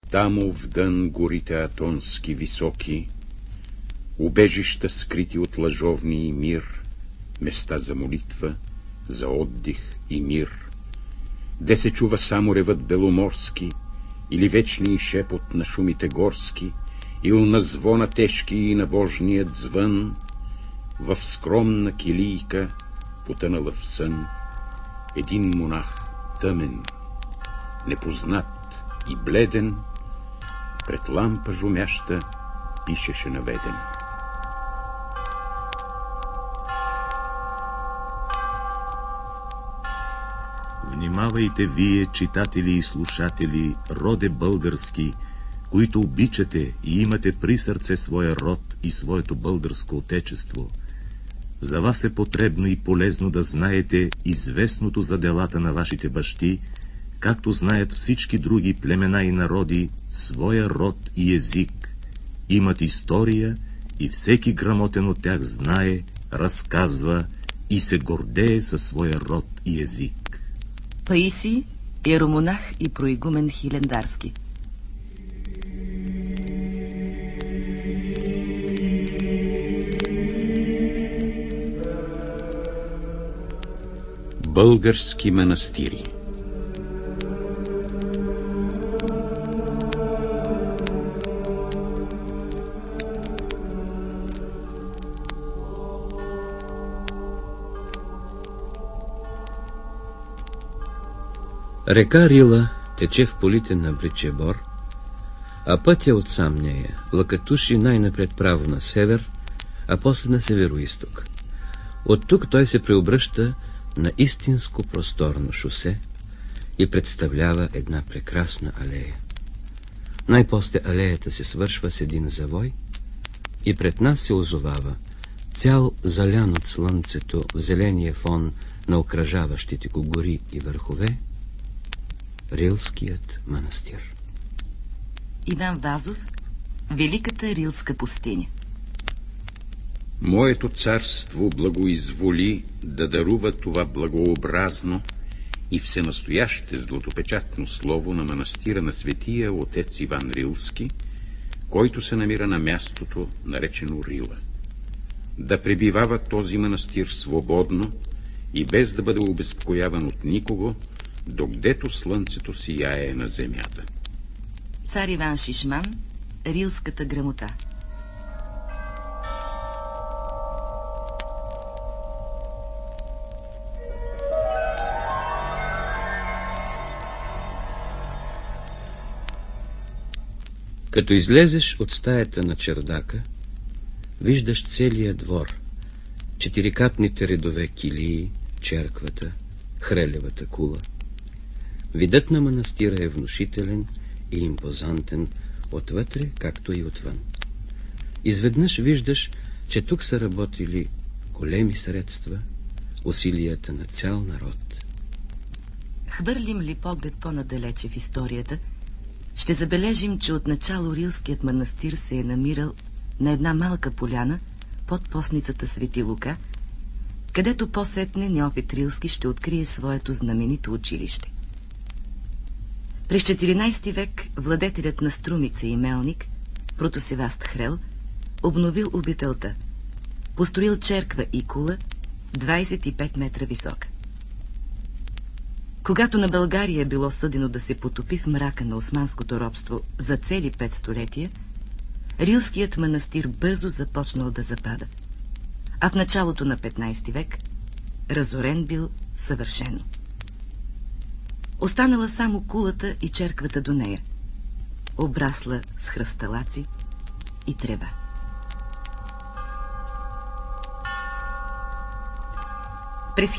Тамо вдън горите атонски високи, убежища скрити от лъжовни и мир, места за молитва, за отдих и мир, де се чува само ревът беломорски или вечния шепот на шумите горски, ил на звона тежки и на божният звън, в скромна килийка, потънала в сън, един монах тъмен, непознат и бледен, пред лампа жумяща пишеше наведен. Внимавайте вие, читатели и слушатели, роде български, които обичате и имате при сърце своя род и своето българско отечество. За вас е потребно и полезно да знаете известното за делата на вашите бащи, както знаят всички други племена и народи своя род и език. Имат история и всеки грамотен от тях знае, разказва и се гордее със своя род и език. Паисий, иеромонах и проигумен Хилендарски. Български манастири. Река Рила тече в полите на Бричебор, а пътя от сам нея лакатуши най-напред право на север, а после на североизток. От тук той се преобръща на истинско просторно шосе и представлява една прекрасна алея. Най-после алеята се свършва с един завой и пред нас се озовава цял залян от слънцето в зеления фон на окръжаващите го гори и върхове, Рилският манастир. Иван Вазов, Великата Рилска пустиня. Моето царство благоизволи да дарува това благообразно и всенастояще златопечатно слово на манастира на светия отец Иван Рилски, който се намира на мястото, наречено Рила. Да пребивава този манастир свободно и без да бъде обезпокояван от никого, докъдето слънцето сияе на земята. Цар Иван Шишман, Рилската грамота. Като излезеш от стаята на чердака, виждаш целия двор, четирикатните редове килии, черквата, хрелевата кула. Видът на манастира е внушителен и импозантен отвътре, както и отвън. Изведнъж виждаш, че тук са работили големи средства, усилията на цял народ. Хвърлим ли поглед по-надалече в историята, ще забележим, че отначало Рилският манастир се е намирал на една малка поляна под постницата Свети Лука, където по-сетне Неофит Рилски ще открие своето знаменито училище. През 14 век владетелят на Струмица и Мелник, Протосеваст Хрел, обновил обителта, построил черква и кула 25 метра висока. Когато на България било съдено да се потопи в мрака на османското робство за цели 5 столетия, Рилският манастир бързо започнал да запада, а в началото на 15 век разорен бил съвършено. Останала само кулата и черквата до нея, обрасла с хръсталаци и трева. През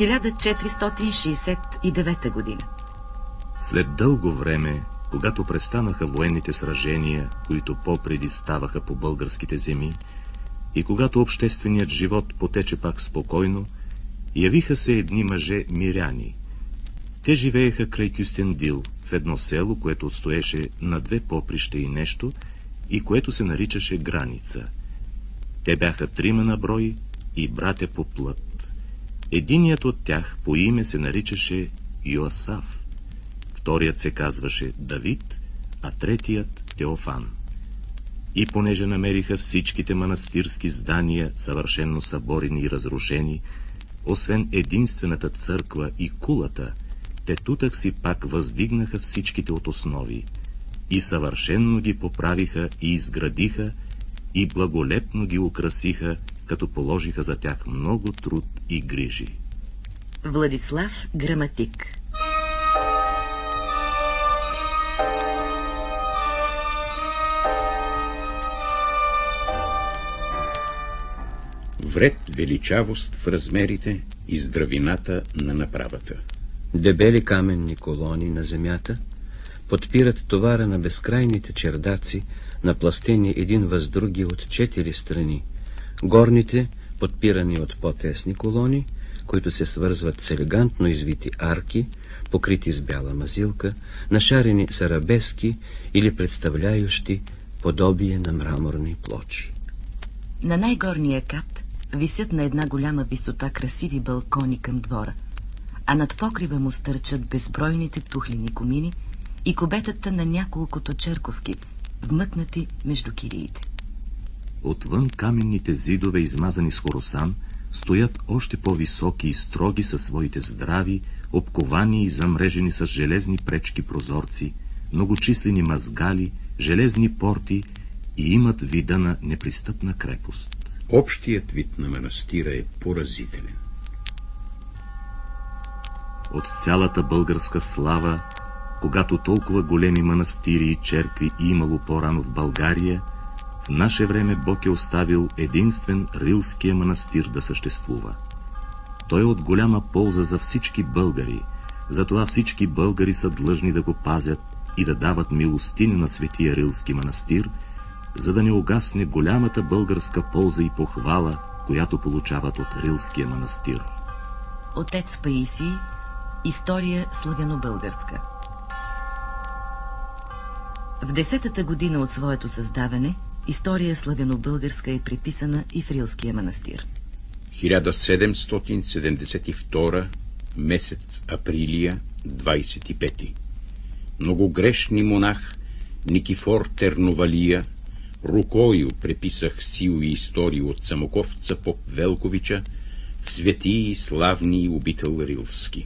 1469 година. След дълго време, когато престанаха военните сражения, които по-преди ставаха по българските земи, и когато общественият живот потече пак спокойно, явиха се едни мъже миряни. Те живееха край Кюстендил, в едно село, което отстоеше на 2 поприща и нещо, и което се наричаше Граница. Те бяха 3 на брой и братя по плът. Единият от тях по име се наричаше Йоасаф, вторият се казваше Давид, а третият Теофан. И понеже намериха всичките манастирски здания съвършенно съборени и разрушени, освен единствената църква и кулата, те тутък си пак въздигнаха всичките от основи и съвършенно ги поправиха и изградиха и благолепно ги украсиха, като положиха за тях много труд и грижи. Владислав Граматик. Вред величавост в размерите и здравината на направата. Дебели каменни колони на земята подпират товара на безкрайните чердаци, напластени един въз други от 4 страни. Горните, подпирани от по-тесни колони, които се свързват с елегантно извити арки, покрити с бяла мазилка, нашарени с арабески или представляющи подобие на мраморни плочи. На най-горния кат висят на една голяма висота красиви балкони към двора, а над покрива му стърчат безбройните тухлени комини и кубетата на няколкото черковки, вмъкнати между килиите. Отвън каменните зидове, измазани с хоросан, стоят още по-високи и строги със своите здрави, обковани и замрежени с железни пречки прозорци, многочислени мазгали, железни порти и имат вида на непристъпна крепост. Общият вид на манастира е поразителен. От цялата българска слава, когато толкова големи манастири и черкви имало по-рано в България, в наше време Бог е оставил единствен Рилския манастир да съществува. Той е от голяма полза за всички българи, затова всички българи са длъжни да го пазят и да дават милостини на Светия Рилски манастир, за да не угасне голямата българска полза и похвала, която получават от Рилския манастир. Отец Паисий. История славяно-българска. В 10-та година от своето създаване история славяно-българска е приписана и в Рилския манастир. 1772, месец Априлия, 25. Многогрешни монах Никифор Терновалия рукою преписах сил и истории от самоковца поп Велковича в свети и славни обител Рилски.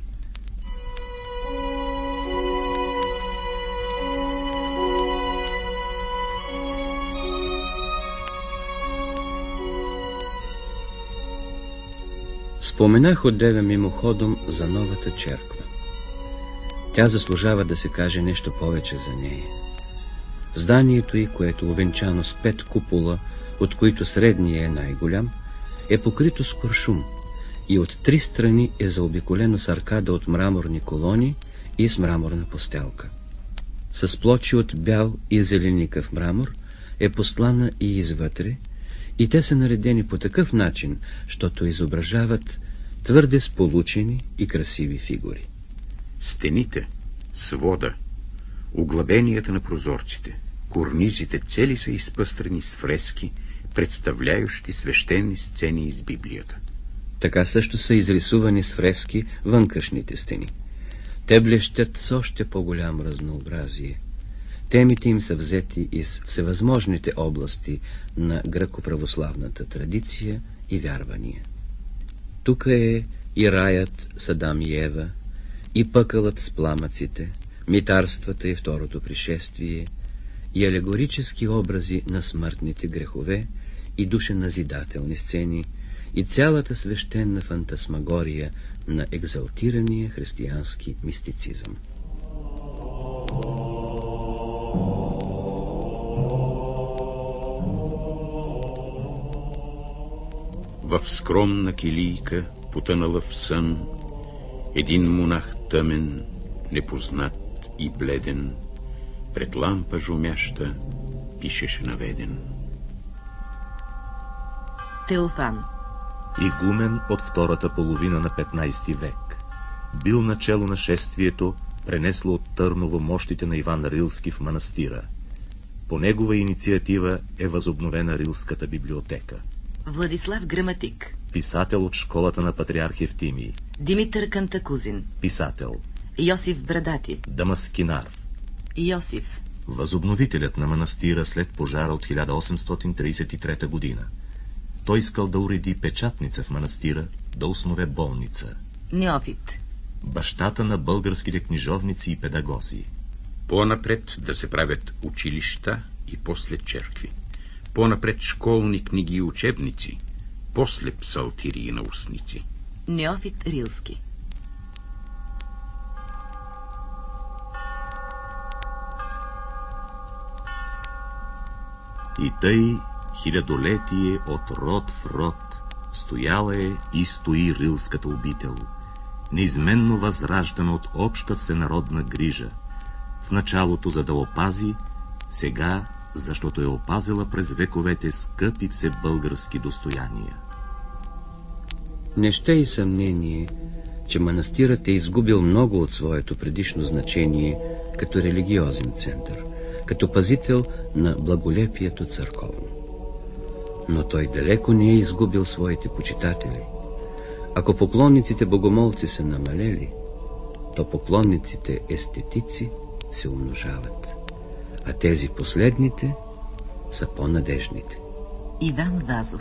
Споменах отдеве мимоходом за новата черква. Тя заслужава да се каже нещо повече за нея. Зданието й, което увенчано с 5 купола, от които средния е най-голям, е покрито с куршум и от 3 страни е заобиколено с аркада от мраморни колони и с мраморна постелка. С плочи от бял и зеленикав мрамор е постлана и извътре, и те са наредени по такъв начин, щото изображават твърде сполучени и красиви фигури. Стените, свода, углъбенията на прозорците, корнизите цели са изпъстрени с фрески, представляющи свещени сцени из Библията. Така също са изрисувани с фрески вънкашните стени. Те блещят с още по-голямо разнообразие. Темите им са взети из всевъзможните области на гръко-православната традиция и вярвания. Тук е и раят с Адам и Ева, и пъкълът с пламъците, митарствата и второто пришествие, и алегорически образи на смъртните грехове и душеназидателни сцени, и цялата свещена фантасмагория на екзалтирания християнски мистицизъм. В скромна килийка, потънала в сън, един монах тъмен, непознат и бледен, пред лампа жумяща пишеше наведен. Теофан. Игумен от втората половина на 15 век. Бил начело на шествието, пренесло от Търново мощите на Иван Рилски в манастира. По негова инициатива е възобновена Рилската библиотека. Владислав Граматик. Писател от школата на Патриарх Евтимий. Димитър Кантакузин. Писател. Йосиф Брадати. Дамаскинар. Йосиф. възобновителят на манастира след пожара от 1833 година. Той искал да уреди печатница в манастира, да основе болница. Неофит. Бащата на българските книжовници и педагози. По-напред да се правят училища и после черкви. По-напред школни книги и учебници, после псалтири и наустници. Неофит Рилски. И тъй хилядолетие от род в род стояла е и стои рилската обител, неизменно възраждана от обща всенародна грижа, в началото за да опази, сега защото е опазила през вековете скъпи все български достояния. Не ще и съмнение, че манастирът е изгубил много от своето предишно значение като религиозен център, като пазител на благолепието църковно. Но той далеко не е изгубил своите почитатели. Ако поклонниците богомолци са намалели, то поклонниците естетици се умножават, а тези последните са по-надежните. Иван Вазов.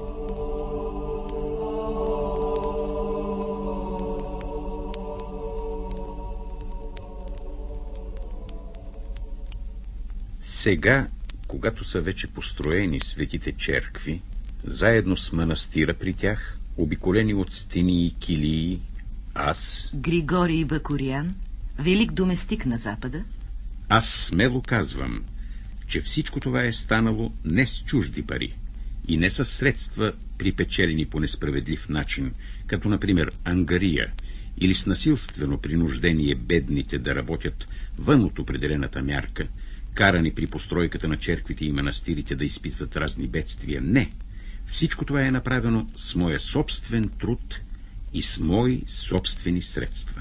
Сега, когато са вече построени светите черкви, заедно с манастира при тях, обиколени от стени и килии, аз... Григорий Bakurian, велик доместик на Запада. Аз смело казвам, че всичко това е станало не с чужди пари и не с средства, припечелени по несправедлив начин, като например ангария, или с насилствено принуждение бедните да работят вън от определената мярка, карани при постройката на черквите и манастирите да изпитват разни бедствия. Не! Всичко това е направено с моя собствен труд и с мои собствени средства.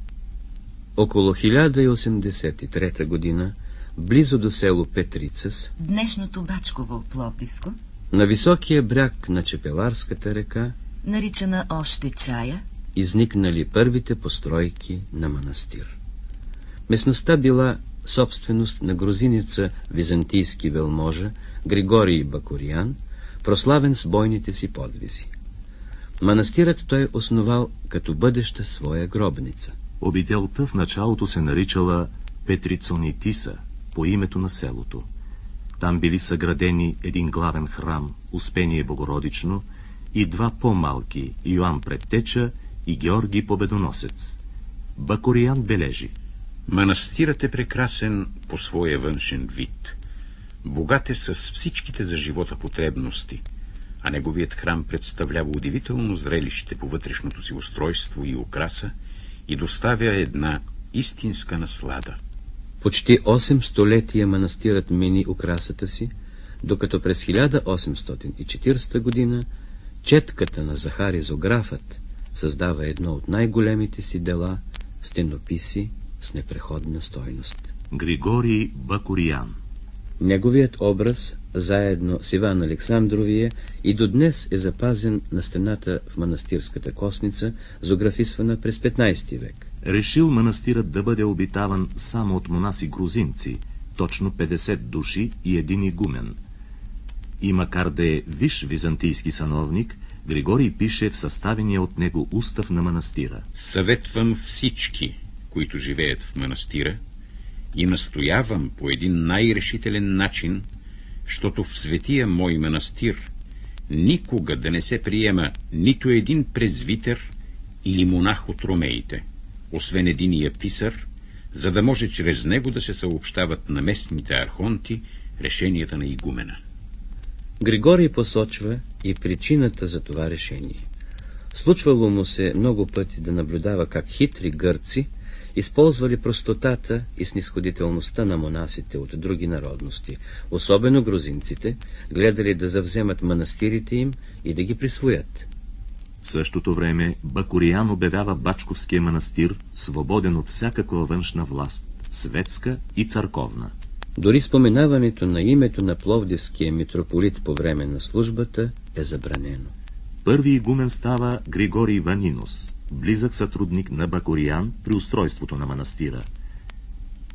Около 1083 година, близо до село Петрицас, днешното Бачково, Пловдивско, на високия бряг на Чепеларската река, наричана още Чая, изникнали първите постройки на манастир. Местността била собственост на грузинеца византийски велможа Григорий Bakurian, прославен с бойните си подвизи. Манастирът той основал като бъдеща своя гробница. Обителта в началото се наричала Петрицонитиса, по името на селото. Там били съградени един главен храм, Успение Богородично, и два по-малки, Йоан Предтеча и Георги Победоносец. Bakurian бележи: манастирът е прекрасен по своя външен вид. Богат е с всичките за живота потребности, а неговият храм представлява удивително зрелище по вътрешното си устройство и украса и доставя една истинска наслада. Почти 8 столетия манастирът мени украсата си, докато през 1840 година четката на Захари Зографът създава едно от най-големите си дела — стенописи с непреходна стойност. Григорий Bakurian. Неговият образ, заедно с Иван Александровия, и до днес е запазен на стената в манастирската костница, зографисвана през 15 век. Решил манастирът да бъде обитаван само от монаси грузинци, точно 50 души и един игумен. И макар да е висш византийски сановник, Григорий пише в съставения от него устав на манастира: съветвам всички, които живеят в манастира, и настоявам по един най-решителен начин, щото в светия мой манастир никога да не се приема нито един презвитер или монах от ромеите, освен единия писар, за да може чрез него да се съобщават на местните архонти решенията на игумена. Григорий посочва и причината за това решение. Случвало му се много пъти да наблюдава как хитри гърци използвали простотата и снисходителността на монасите от други народности, особено грузинците, гледали да завземат манастирите им и да ги присвоят. В същото време Bakurian обявява Бачковския манастир свободен от всякаква външна власт, светска и църковна. Дори споменаването на името на пловдивския митрополит по време на службата е забранено. Първи игумен става Григорий Ванинос, близък сътрудник на Bakurian при устройството на манастира.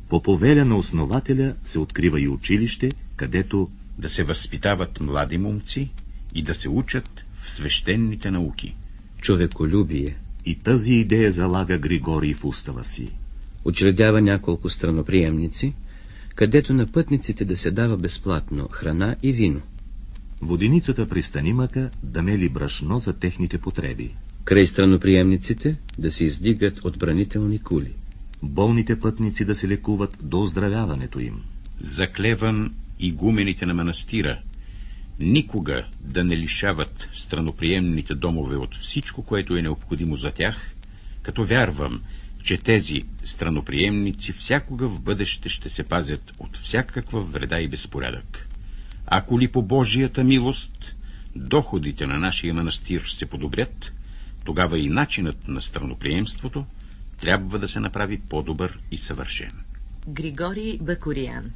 По повеля на основателя се открива и училище, където да се възпитават млади момци и да се учат в свещените науки. Човеколюбие. И тази идея залага Григорий в устава си. Учредява няколко страноприемници, където на пътниците да се дава безплатно храна и вино. Воденицата при Станимака да мели брашно за техните потреби. Край страноприемниците да се издигат отбранителни кули. Болните пътници да се лекуват до оздравяването им. Заклевам игумените на манастира никога да не лишават страноприемните домове от всичко, което е необходимо за тях, като вярвам, че тези страноприемници всякога в бъдеще ще се пазят от всякаква вреда и безпорядък. Ако ли по Божията милост доходите на нашия манастир се подобрят, тогава и начинът на страноприемството трябва да се направи по-добър и съвършен. Григорий Bakurian.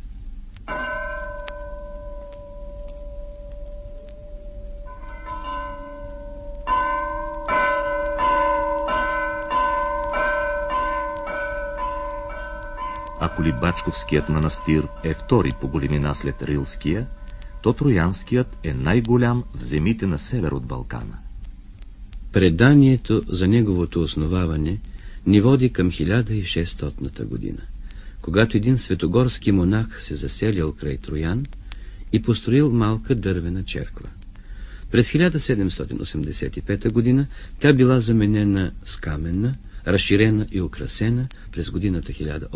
Ако ли Бачковският манастир е втори по големина след Рилския, то Троянският е най-голям в земите на север от Балкана. Преданието за неговото основаване ни води към 1600 година, когато един светогорски монах се заселил край Троян и построил малка дървена черква. През 1785 година тя била заменена с каменна, разширена и украсена през годината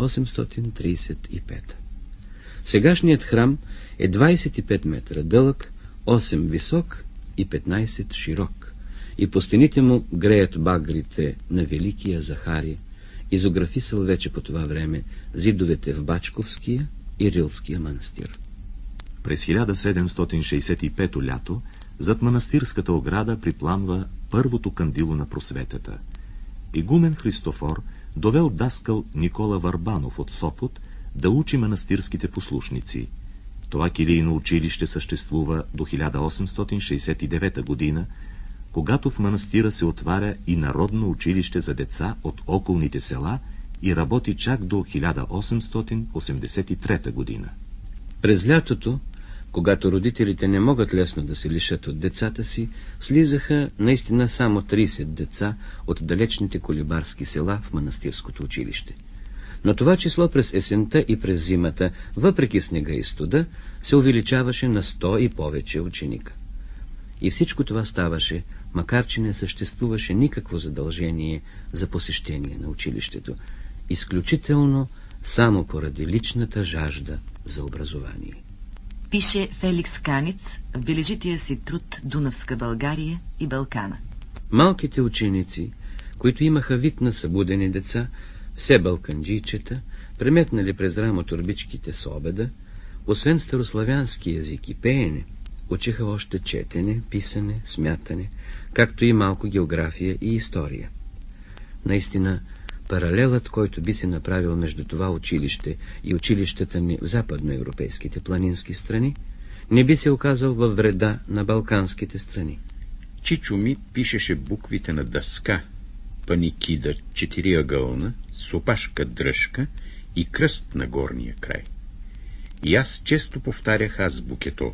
1835. Сегашният храм е 25 метра дълъг, 8 висок и 15 широк, и по стените му греят багрите на Великия Захари, изографисал вече по това време зидовете в Бачковския и Рилския манастир. През 1765 лято зад манастирската ограда припламва първото кандило на просветата. Игумен Христофор довел даскал Никола Върбанов от Сопот да учи манастирските послушници. Това килийно училище съществува до 1869 година, когато в манастира се отваря и народно училище за деца от околните села и работи чак до 1883 година. През лятото, когато родителите не могат лесно да се лишат от децата си, слизаха наистина само 30 деца от далечните колибарски села в манастирското училище. Но това число през есента и през зимата, въпреки снега и студа, се увеличаваше на 100 и повече ученика. И всичко това ставаше, макар че не съществуваше никакво задължение за посещение на училището, изключително само поради личната жажда за образование. Пише Феликс Канитц в бележития си труд Дунавска България и Балкана. Малките ученици, които имаха вид на събудени деца, все балканджийчета, преметнали през рамо торбичките с обеда, освен старославянски език и пеене, учиха още четене, писане, смятане, както и малко география и история. Наистина, паралелът, който би се направил между това училище и училищата ни в западноевропейските планински страни, не би се оказал във вреда на балканските страни. Чичо ми пишеше буквите на дъска, паникида, четириъгълна, с опашка дръжка и кръст на горния край. И аз често повтарях азбукето: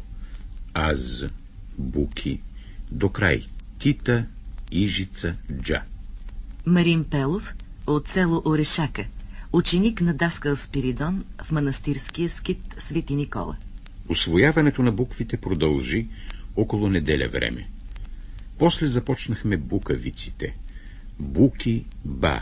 аз, буки, до край, тита, ижица, джа. Марин Пелов от село Орешака, ученик на даскал Спиридон в манастирския скит Свети Никола. Усвояването на буквите продължи около неделя време. После започнахме букавиците: буки, ба,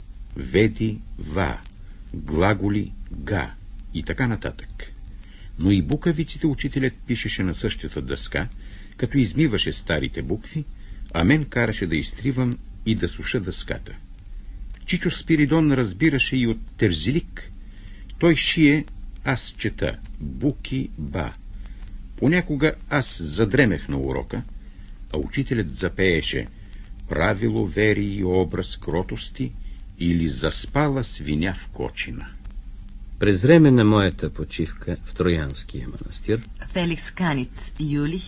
веди, ва, глаголи, га и така нататък. Но и букавиците учителят пишеше на същата дъска, като измиваше старите букви, а мен караше да изтривам и да суша дъската. Чичо Спиридон разбираше и от терзилик. Той шие, аз чета буки, ба. Понякога аз задремех на урока, а учителят запееше правило, вери и образ кротости или заспала свиня в кочина. През време на моята почивка в Троянския манастир, Феликс Канитц, юли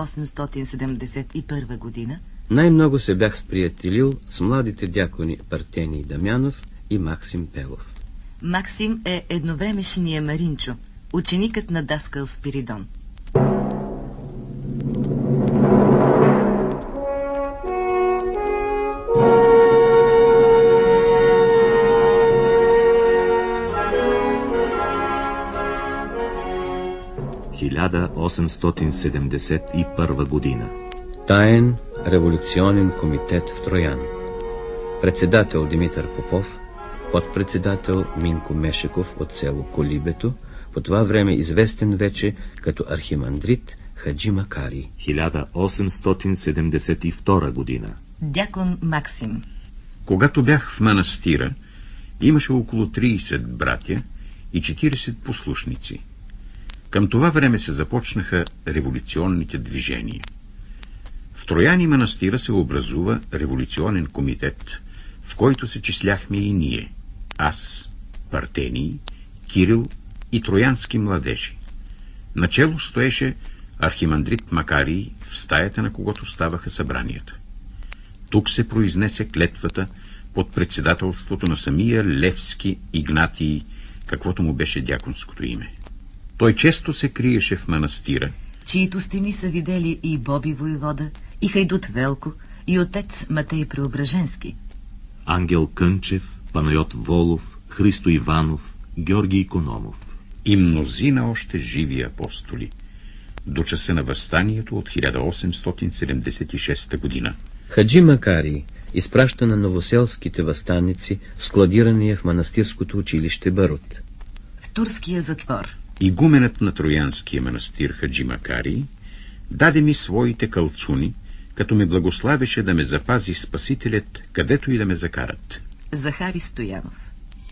1871 година, най-много се бях сприятелил с младите дякони Партений Дамянов и Максим Пелов. Максим е едновремешния Маринчо, ученикът на даскал Спиридон. – 1871 година. Таен революционен комитет в Троян. Председател Димитър Попов, подпредседател Минко Мешеков от село Колибето, по това време известен вече като архимандрит Хаджи Макари. 1872 година. Дякон Максим. Когато бях в манастира, имаше около 30 братя и 40 послушници. Към това време се започнаха революционните движения. В Трояни манастира се образува революционен комитет, в който се числяхме и ние, аз, Партений, Кирил и троянски младежи. Начело стоеше архимандрит Макарий, в стаята на когото ставаха събранията. Тук се произнесе клетвата под председателството на самия Левски Игнатий, каквото му беше дяконското име. Той често се криеше в манастира, чието стени са видели и Боби Войвода, и Хайдут Велко, и отец Матей Преображенски. Ангел Кънчев, Панайот Волов, Христо Иванов, Георги Икономов. И мнозина още живи апостоли, до часа на въстанието от 1876 година. Хаджи Макари изпраща на новоселските въстаници складирания в манастирското училище Барут. В турския затвор. Игуменът на Троянския манастир Хаджи Макари даде ми своите калцуни, като ме благославеше да ме запази Спасителят, където и да ме закарат. Захари Стоянов.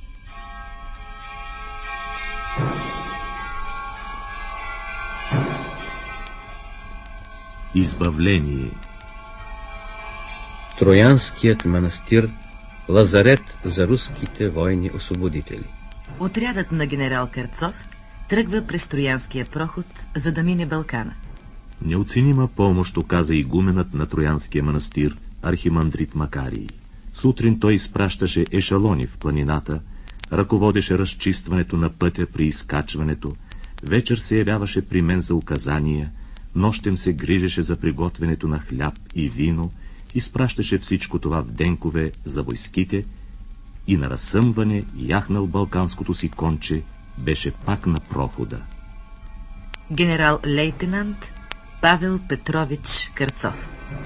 Избавление. Троянският манастир – лазарет за руските войни-освободители. Отрядът на генерал Карцов тръгва през Троянския проход, за да мине Балкана. Неоценима помощ оказа игуменът на Троянския манастир, архимандрит Макарий. Сутрин той изпращаше ешалони в планината, ръководеше разчистването на пътя при изкачването, вечер се явяваше при мен за указания, нощем се грижеше за приготвянето на хляб и вино, изпращаше всичко това в денкове за войските и на разсъмване яхнал балканското си конче, беше пак на прохода. Генерал-лейтенант Павел Петрович Карцов.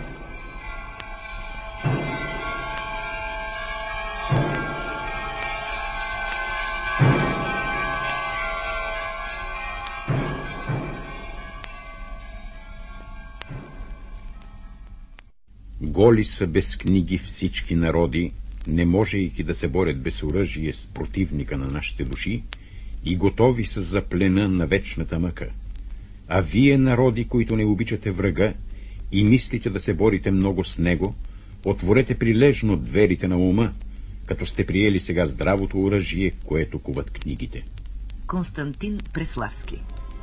Голи са без книги всички народи, не можейки да се борят без оръжие с противника на нашите души, и готови са за плена на вечната мъка. А вие, народи, които не обичате врага и мислите да се борите много с него, отворете прилежно дверите на ума, като сте приели сега здравото оръжие, което куват книгите. Константин Преславски.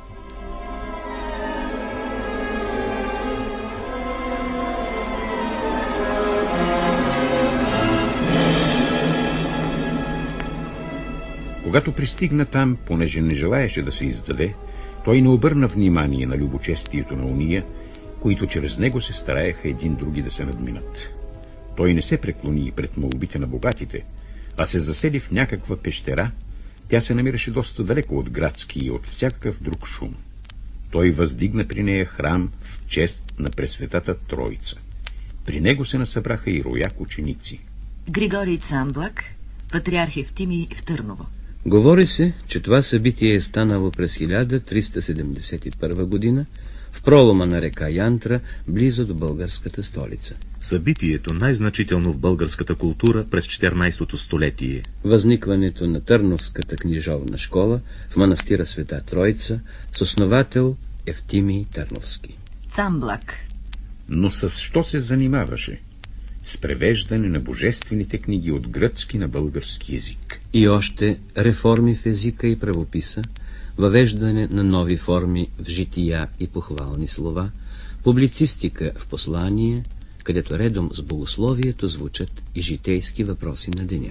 Когато пристигна там, понеже не желаеше да се издаде, той не обърна внимание на любочестието на уния, които чрез него се стараеха един други да се надминат. Той не се преклони пред молбите на богатите, а се засели в някаква пещера. Тя се намираше доста далеко от градски и от всякакъв друг шум. Той въздигна при нея храм в чест на Пресветата Троица. При него се насъбраха и рояк ученици. Григорий Цамблак, патриарх Евтимий в Търново. Говори се, че това събитие е станало през 1371 година в пролома на река Янтра, близо до българската столица. Събитието най-значително в българската култура през 14-то столетие. Възникването на Търновската книжовна школа в манастира Света Троица с основател Евтимий Търновски. Цамблак. Но с що се занимаваше? С превеждане на божествените книги от гръцки на български език. И още реформи в езика и правописа, въвеждане на нови форми в жития и похвални слова, публицистика в послание, където редом с богословието звучат и житейски въпроси на деня.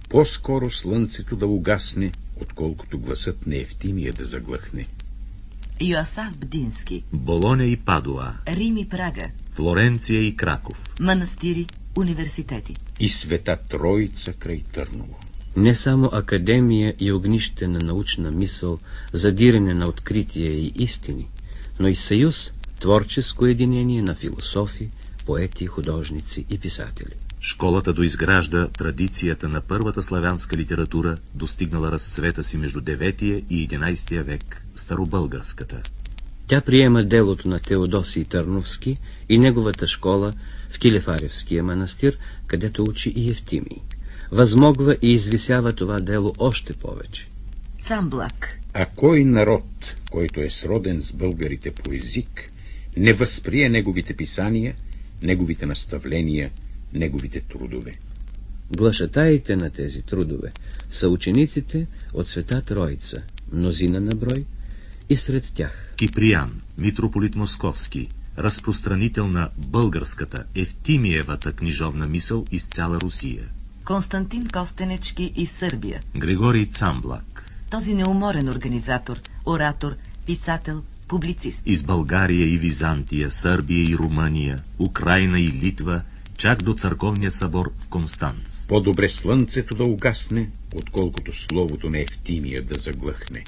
По-скоро слънцето да угасне, отколкото гласът на Евтимия да заглъхне. Йоасав Бдински, Болоня и Падуа, Рим и Прага, Флоренция и Краков, манастири, университети. И Света Троица край Търново. Не само академия и огнище на научна мисъл, задирене на открития и истини, но и съюз, творческо единение на философи, поети, художници и писатели. Школата доизгражда традицията на първата славянска литература, достигнала разцвета си между 9 и 11 век, старобългарската. Тя приема делото на Теодосий Търновски и неговата школа в Килефаревския манастир, където учи и Евтимий. Възмогва и извисява това дело още повече. Цамблак. А кой народ, който е сроден с българите по език, не възприе неговите писания, неговите наставления, неговите трудове? Глашатаите на тези трудове са учениците от Света Троица, мнозина на брой, и сред тях Киприян, митрополит Московски, разпространител на българската, Евтимиевата книжовна мисъл из цяла Русия. Константин Костенечки из Сърбия. Грегорий Цамблак. Този неуморен организатор, оратор, писател, публицист. Из България и Византия, Сърбия и Румъния, Украйна и Литва, чак до църковния събор в Констанц. По-добре слънцето да угасне, отколкото словото на Евтимия да заглъхне.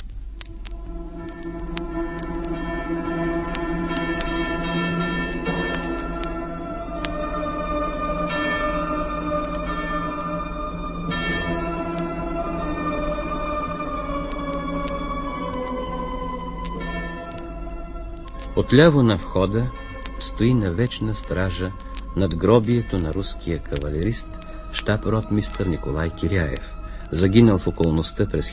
Отляво на входа стои на вечна стража над гробието на руския кавалерист, щаб-ротмистър Николай Киряев, загинал в околността през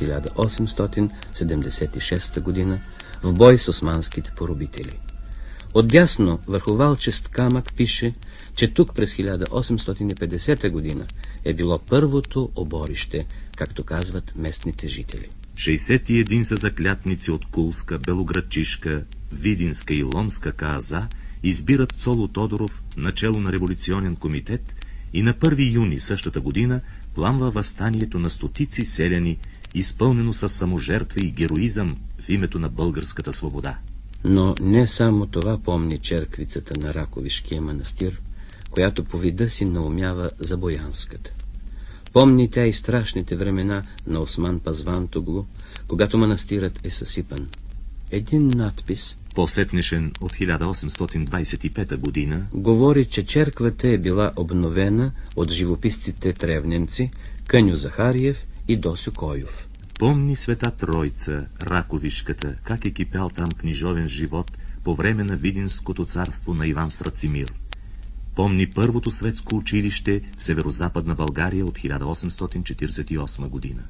1876 година в бой с османските поробители. Отдясно върху валчест камък пише, че тук през 1850 година е било първото оборище, както казват местните жители. 61 са заклятници от Кулска, Белоградчишка, Видинска и Ломска КАЗа избират Цоло Тодоров начело на революционен комитет и на 1 юни същата година пламва въстанието на стотици селяни, изпълнено с саможертва и героизъм в името на българската свобода. Но не само това помни черквицата на Раковишкия манастир, която по вида си наумява за Боянската. Помни тя и страшните времена на Осман Пазвантоглу, когато манастирът е съсипан. Един надпис, по-сетнешен от 1825 година, говори, че черквата е била обновена от живописците тревненци Къню Захариев и Досю Койов. Помни Света Тройца, Раковишката, как е кипял там книжовен живот по време на Видинското царство на Иван Страцимир. Помни първото светско училище в северозападна България от 1848 година.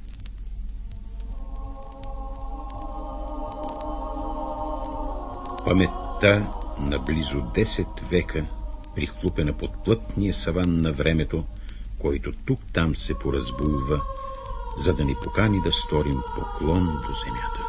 Паметта на близо 10 века, прихлупена под плътния саван на времето, който тук-там се поразбулва, за да ни покани да сторим поклон до земята.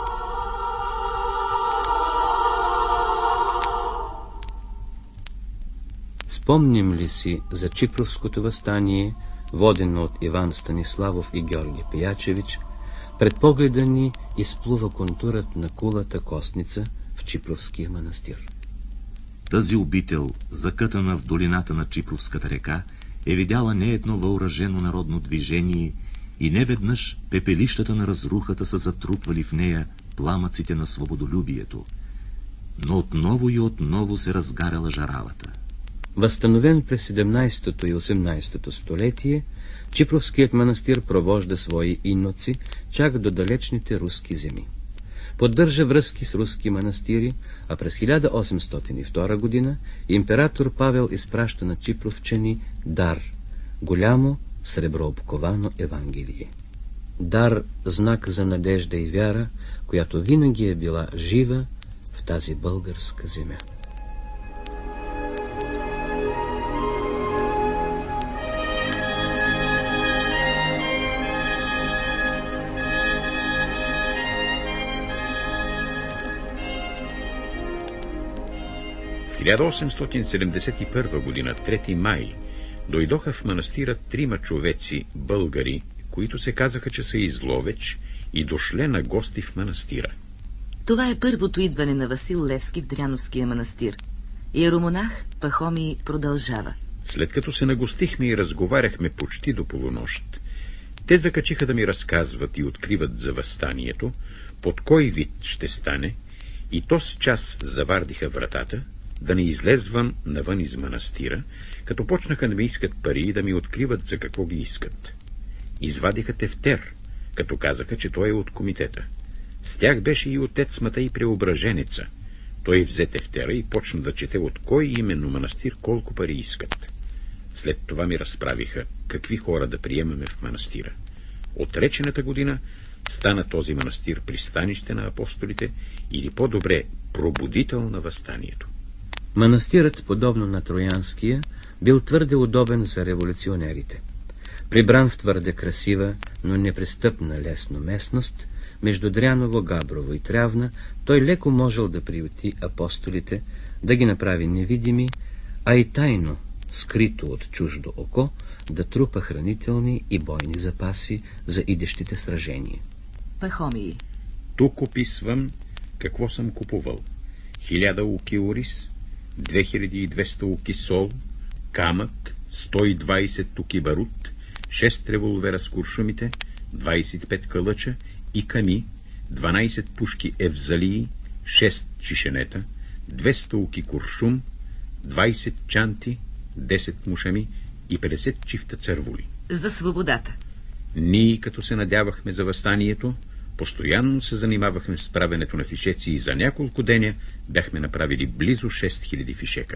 Спомним ли си за Чипровското въстание, водено от Иван Станиславов и Георги Пеячевич, пред погледа ни изплува контурът на кулата костница в Чипровския манастир. Тази обител, закътана в долината на Чипровската река, е видяла не едно въоръжено народно движение и не веднъж пепелищата на разрухата са затрупвали в нея пламъците на свободолюбието. Но отново и отново се разгаряла жаравата. Възстановен през 17-то и 18-то столетие, Чипровският манастир провожда свои иноци чак до далечните руски земи. Поддържа връзки с руски манастири, а през 1802 година император Павел изпраща на чипровчани дар – голямо среброобковано Евангелие. Дар – знак за надежда и вяра, която винаги е била жива в тази българска земя. В 1871 година, 3 май, дойдоха в манастира 3 човеци, българи, които се казаха, че са изловеч и дошле на гости в манастира. Това е първото идване на Васил Левски в Дряновския манастир. Иеромонах Пахомий продължава. След като се нагостихме и разговаряхме почти до полунощ, те закачиха да ми разказват и откриват за въстанието, под кой вид ще стане, и този час завардиха вратата, да не излезвам навън из манастира, като почнаха да ми искат пари и да ми откриват за какво ги искат. Извадиха тефтер, като казаха, че той е от комитета. С тях беше и отец Матей Преображенеца. Той взе тефтера и почна да чете от кой именно манастир колко пари искат. След това ми разправиха какви хора да приемаме в манастира. От речената година стана този манастир пристанище на апостолите или по-добре пробудител на въстанието. Манастирът, подобно на Троянския, бил твърде удобен за революционерите. Прибран в твърде красива, но непристъпна лесно местност, между Дряново, Габрово и Трявна, той леко можел да приюти апостолите, да ги направи невидими, а и тайно, скрито от чуждо око, да трупа хранителни и бойни запаси за идещите сражения. Пахомий. Тук описвам какво съм купувал. 1000 уки ориз, 2200 уки сол, камък, 120 туки барут, 6 револвера с куршумите, 25 кълъча и ками, 12 пушки евзалии, 6 чишенета, 200 уки куршум, 20 чанти, 10 мушами и 50 чифта цървули. За свободата. Ние, като се надявахме за въстанието, постоянно се занимавахме с правенето на фишеци и за няколко деня бяхме направили близо 6000 фишека.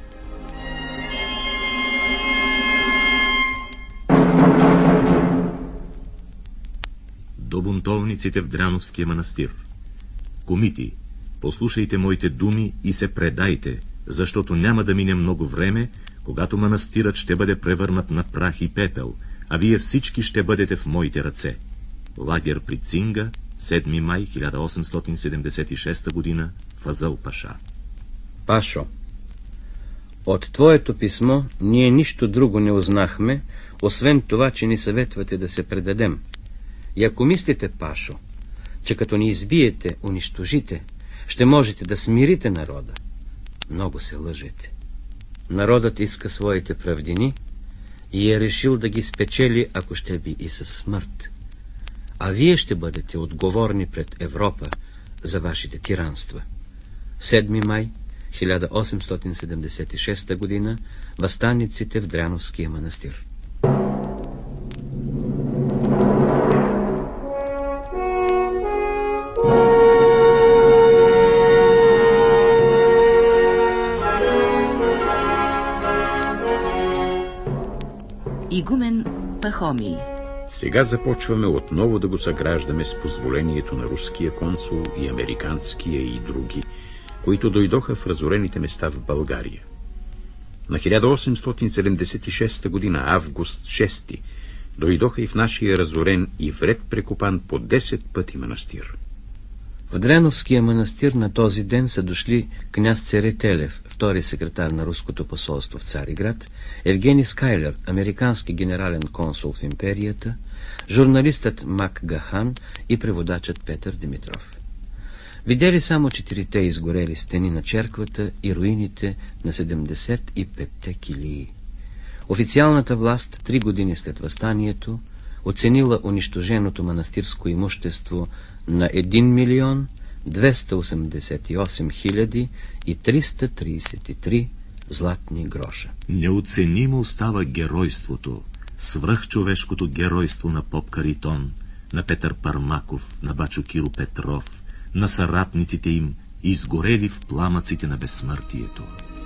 До бунтовниците в Дряновския манастир. Комити, послушайте моите думи и се предайте, защото няма да мине много време, когато манастирът ще бъде превърнат на прах и пепел, а вие всички ще бъдете в моите ръце. Лагер при Цинга, 7 май 1876 година, Фазъл Паша. Пашо, от твоето писмо ние нищо друго не узнахме, освен това, че ни съветвате да се предадем. И ако мислите, Пашо, че като ни избиете, унищожите, ще можете да смирите народа, много се лъжете. Народът иска своите правдини и е решил да ги спечели, ако ще би и със смърт. А вие ще бъдете отговорни пред Европа за вашите тиранства. 7 май 1876 година, въстаниците в Дряновския манастир. Игумен Пахомий. Сега започваме отново да го съграждаме с позволението на руския консул и американския и други, които дойдоха в разорените места в България. На 1876 година, август 6, дойдоха и в нашия разорен и вред прекопан по 10 пъти манастир. В Дряновския манастир на този ден са дошли княз Церетелев, втори секретар на руското посолство в Цариград, Евгений Скайлер, американски генерален консул в империята, журналистът Мак Гахан и преводачът Петър Димитров. Видели само 4 изгорели стени на черквата и руините на 75 килии. Официалната власт 3 години след въстанието оценила унищоженото манастирско имущество на 1 милион 288 хиляди и 333 златни гроша. Неоценимо остава геройството, свръхчовешкото геройство на поп Каритон, на Петър Пармаков, на бачо Киро Петров, на съратниците им, изгорели в пламъците на безсмъртието.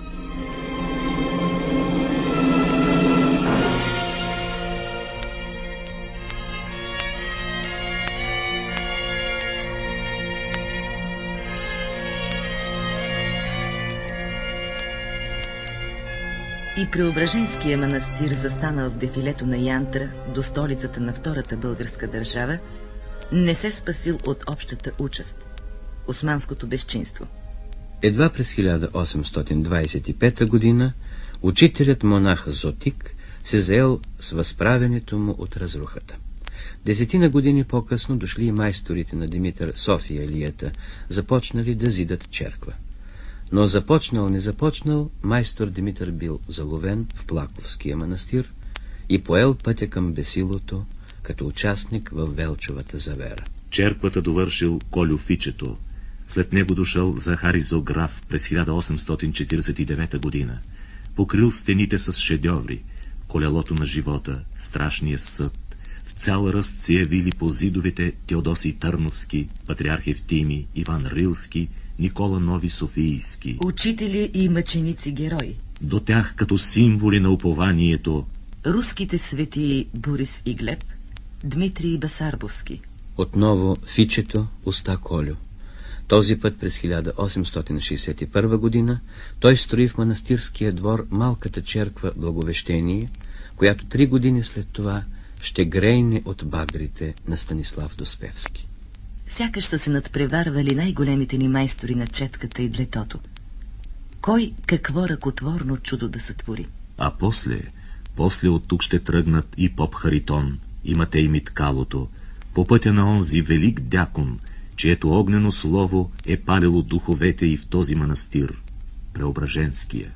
И Преображенския манастир, застанал в дефилето на Янтра до столицата на втората българска държава, не се спасил от общата участ – османското безчинство. Едва през 1825 година учителят монах Зотик се заел с възправянето му от разрухата. 10 години по-късно дошли и майсторите на Димитър София Илията, започнали да зидат черква. Но не започнал, майстор Димитър бил заловен в Плаковския манастир и поел пътя към бесилото, като участник в Велчовата завера. Черквата довършил Колю Фичето. След него дошъл Захари Зограф през 1849 година. Покрил стените с шедьоври, колелото на живота, страшния съд. В цял ръст се явили по зидовете Теодосий Търновски, Патриарх Евтимий, Иван Рилски, Никола Нови Софийски. Учители и мъченици герои. До тях като символи на упованието Руските светии Борис и Глеб, Дмитрий Басарбовски. Отново Фичето, уста Колю. Този път през 1861 година той строи в манастирския двор малката черква Благовещение, която 3 години след това ще грейне от багрите на Станислав Доспевски. Сякаш са се надпреварвали най-големите ни майстори на четката и длетото. Кой какво ръкотворно чудо да сътвори? А после от тук ще тръгнат и поп Харитон, и Матей Миткалото, по пътя на онзи велик дякон, чието огнено слово е палило духовете и в този манастир, Преображенския.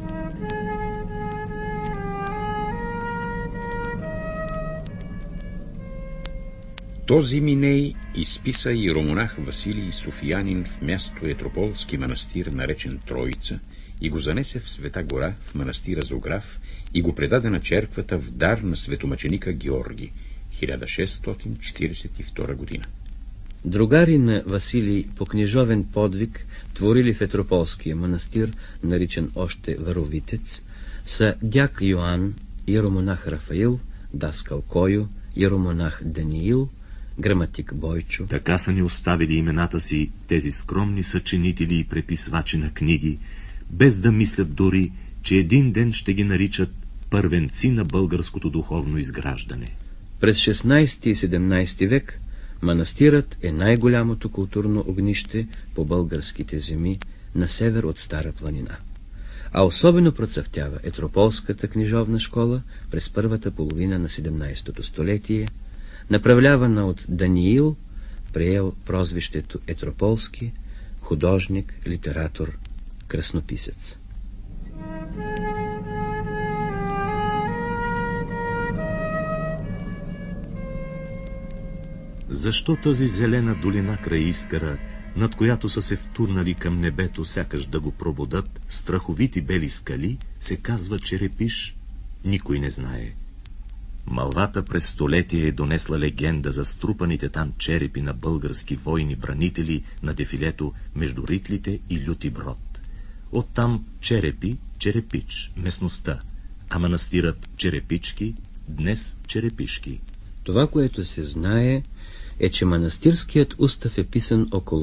Този Миней изписа иеромонах Василий Софиянин в място Етрополски манастир, наречен Троица, и го занесе в Света гора, в манастира Зограф, и го предаде на черквата в дар на светомъченика Георги, 1642 година. Другари на Василий по книжовен подвиг творили в Етрополския манастир, наричан още Варовитец, са дяк Йоан, иеромонах Рафаил, даскал Кою, иеромонах Даниил, граматик Бойчо. Така са ни оставили имената си тези скромни съчинители и преписвачи на книги, без да мислят дори, че един ден ще ги наричат първенци на българското духовно изграждане. През 16 и 17 век манастирът е най-голямото културно огнище по българските земи на север от Стара планина. А особено процъфтява Етрополската книжовна школа през първата половина на 17 столетие, направлявана от Даниил, приел прозвището Етрополски, художник, литератор, краснописец. Защо тази зелена долина край Искъра, над която са се втурнали към небето, сякаш да го пробудат страховити бели скали, се казва Черепиш, никой не знае. Малвата през столетие е донесла легенда за струпаните там черепи на български войни-бранители на дефилето между Ритлите и Люти Брод. Оттам черепи, Черепич, местността, а манастирът Черепички, днес Черепишки. Това, което се знае, е, че манастирският устав е писан около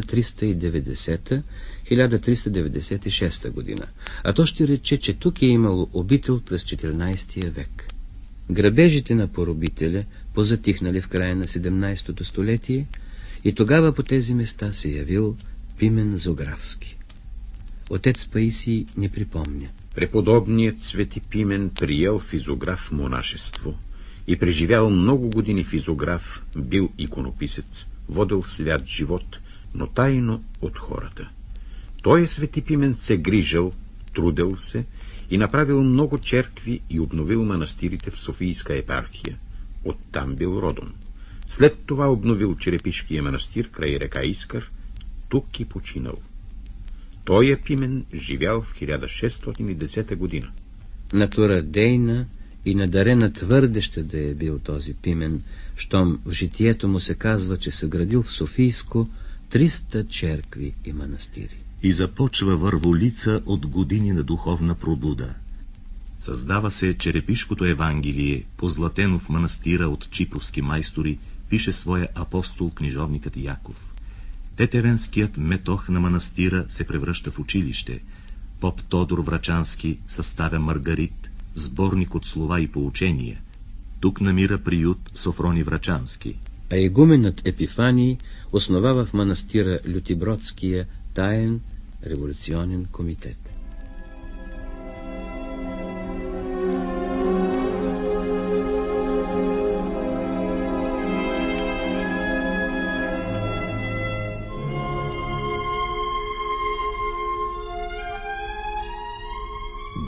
1390-1396 година, а то ще рече, че тук е имало обител през 14 век. Грабежите на поробителя позатихнали в края на 17 столетие и тогава по тези места се явил Пимен Зографски. Отец Паисий не припомня. Преподобният свети Пимен приел в Изограф монашество и преживял много години в Изограф, бил иконописец, водил свят живот, но тайно от хората. Той свети Пимен се грижал, трудил се и направил много черкви и обновил манастирите в Софийска епархия. Оттам бил родом. След това обновил Черепишкия манастир край река Искър, тук и починал. Той е Пимен живял в 1610 година. Натура дейна и надарена твърдеща да е бил този Пимен, щом в житието му се казва, че съградил в Софийско 300 черкви и манастири. И започва върволица от години на духовна пробуда. Създава се Черепишкото Евангелие, позлатено в манастира от чиповски майстори, пише своя апостол книжовникът Яков. Тетеренският метох на манастира се превръща в училище. Поп Тодор Врачански съставя Маргарит, сборник от слова и поучения. Тук намира приют Софрони Врачански. А игуменът Епифаний основава в манастира Лютибродския таен революционен комитет.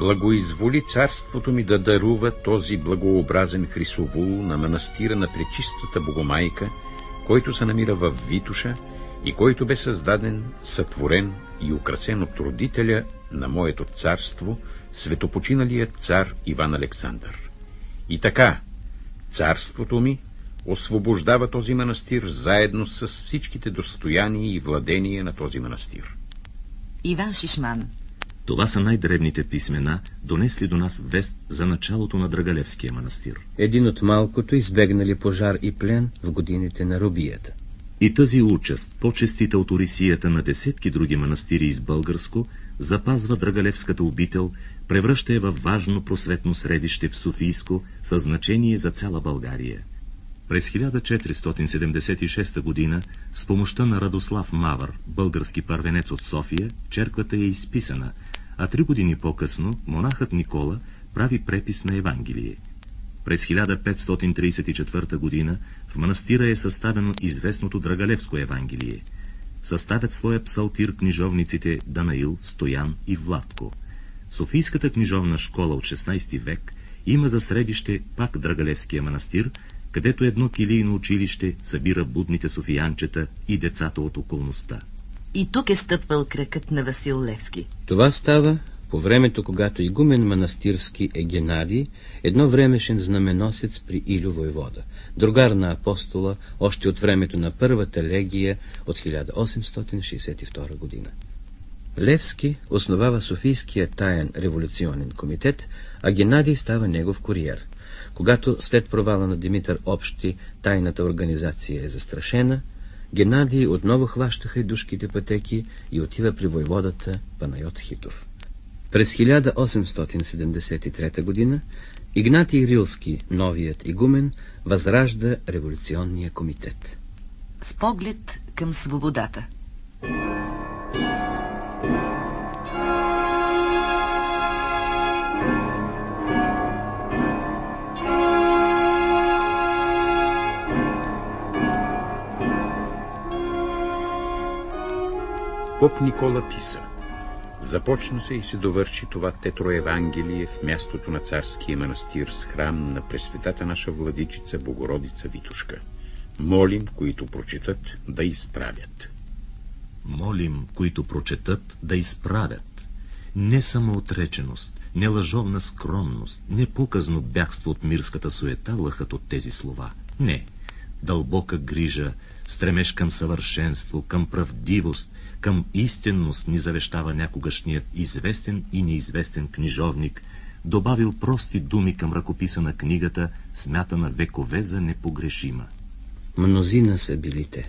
Благоизволи царството ми да дарува този благообразен хрисовул на манастира на Пречистата Богомайка, който се намира в Витуша и който бе създаден, сътворен и украсен от родителя на моето царство, светопочиналият цар Иван Александър. И така, царството ми освобождава този манастир заедно с всичките достояния и владения на този манастир. Иван Шишман. Това са най-древните писмена, донесли до нас вест за началото на Драгалевския манастир. Един от малкото избегнали пожар и плен в годините на робията. И тази участ, по-честита от орисията на десетки други манастири из Българско, запазва Драгалевската обител, превръща я във важно просветно средище в Софийско със значение за цяла България. През 1476 година, с помощта на Радослав Мавър, български първенец от София, черквата е изписана, а 3 години по-късно монахът Никола прави препис на Евангелие. През 1534 година в манастира е съставено известното Драгалевско Евангелие. Съставят своя псалтир книжовниците Данаил, Стоян и Владко. Софийската книжовна школа от 16 век има за средище пак Драгалевския манастир, където едно килийно училище събира будните софиянчета и децата от околността. И тук е стъпвал кракът на Васил Левски. Това става по времето, когато игумен манастирски е Генадий, едно времешен знаменосец при Илю войвода, другар на апостола още от времето на първата легия от 1862 година. Левски основава Софийския таен революционен комитет, а Генадий става негов куриер. Когато след провала на Димитър Общи тайната организация е застрашена, Генадий отново хваща хайдушките пътеки и отива при войводата Панайот Хитов. През 1873 година Игнатий Рилски, новият игумен, възражда революционния комитет. С поглед към свободата. Поп Никола писа: започна се и се довърши това тетроевангелие в мястото на царския манастир с храм на Пресветата наша владичица Богородица Витушка. Молим, които прочетат, да изправят. Молим, които прочетат, да изправят. Не самоотреченост, не лъжовна скромност, не показно бягство от мирската суета лъхат от тези слова. Не, дълбока грижа, стремеж към съвършенство, към правдивост, към истинност ни завещава някогашният известен и неизвестен книжовник, добавил прости думи към ръкописа на книгата, смятана векове за непогрешима. Мнозина са билите.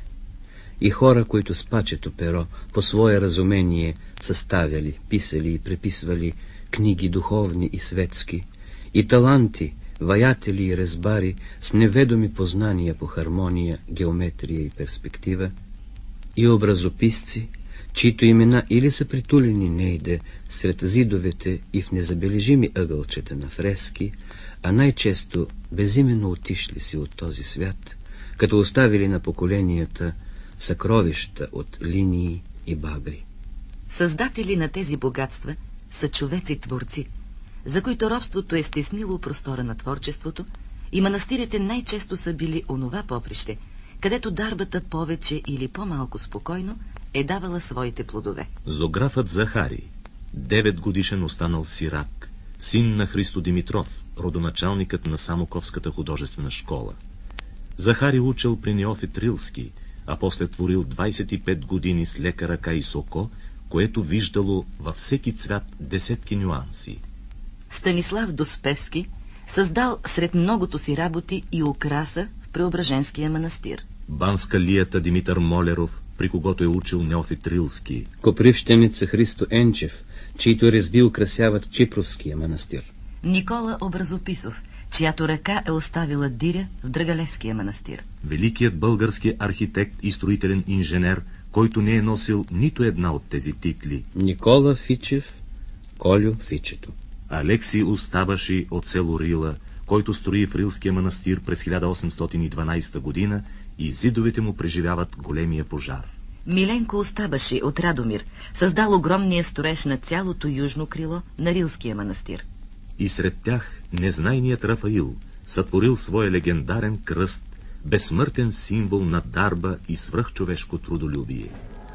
И хора, които с пачето перо по свое разумение съставяли, писали и преписвали книги духовни и светски, и таланти, ваятели и резбари с неведоми познания по хармония, геометрия и перспектива, и образописци, чието имена или са притулени нейде сред зидовете и в незабележими ъгълчета на фрески, а най-често безименно отишли си от този свят, като оставили на поколенията съкровища от линии и багри. Създатели на тези богатства са човеци-творци, за които робството е стеснило простора на творчеството, и манастирите най-често са били онова поприще, където дарбата повече или по-малко спокойно е давала своите плодове. Зографът Захари, 9 годишен останал сирак, син на Христо Димитров, родоначалникът на Самоковската художествена школа. Захари учил при Неофит Рилски, а после творил 25 години с лека ръка и соко, което виждало във всеки цвят десетки нюанси. Станислав Доспевски създал сред многото си работи и украса в Преображенския манастир. Банска лията Димитър Молеров, при когото е учил Неофит Рилски. Копривщеница Христо Енчев, чието резби украсяват Чипровския манастир. Никола Образописов, чиято ръка е оставила диря в Драгалевския манастир. Великият български архитект и строителен инженер, който не е носил нито една от тези титли. Никола Фичев, Колю Фичето. Алексий Оставаши от село Рила, който строи в Рилския манастир през 1812 година и зидовете му преживяват големия пожар. Миленко Остабаши от Радомир създал огромния строеж на цялото южно крило на Рилския манастир. И сред тях незнайният Рафаил сътворил своя легендарен кръст, безсмъртен символ на дарба и свръхчовешко трудолюбие.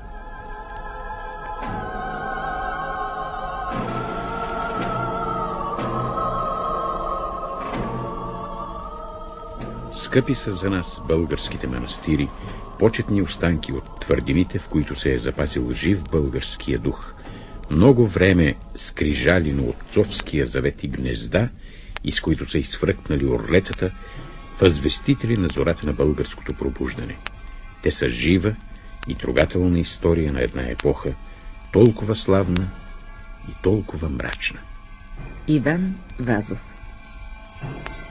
Скъпи са за нас българските манастири, почетни останки от твърдините, в които се е запазил жив българския дух. Много време скрижали на отцовския завет и гнезда, из които са изфръкнали орлетата, възвестители на зората на българското пробуждане. Те са жива и трогателна история на една епоха, толкова славна и толкова мрачна. Иван Вазов.